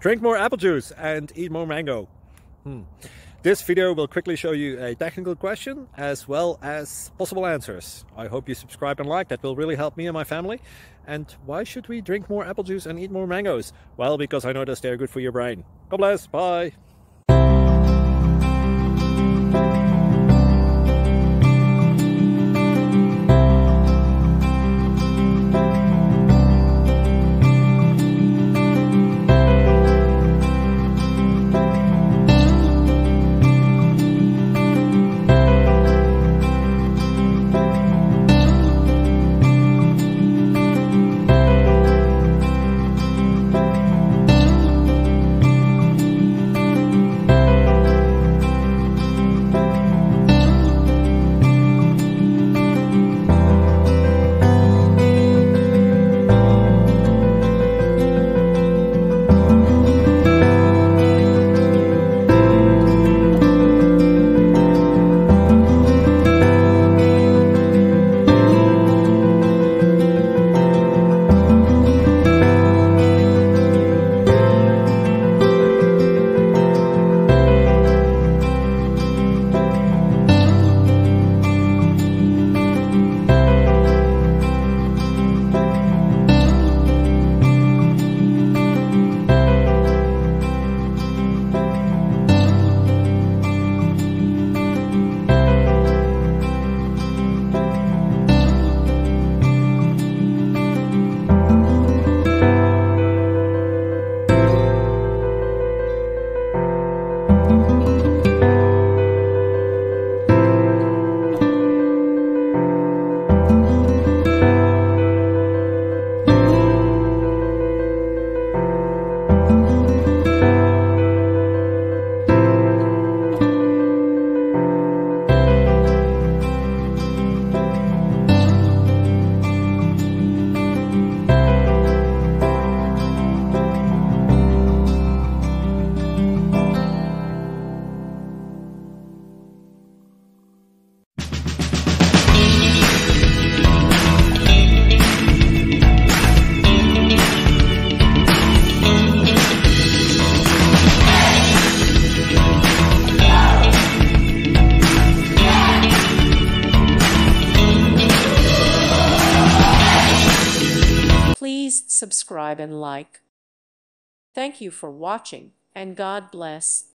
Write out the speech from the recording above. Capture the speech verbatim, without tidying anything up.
Drink more apple juice and eat more mango. Hmm. This video will quickly show you a technical question as well as possible answers. I hope you subscribe and like, that will really help me and my family. And why should we drink more apple juice and eat more mangoes? Well, because I noticed they're good for your brain. God bless, bye. Please subscribe and like. Thank you for watching, and God bless.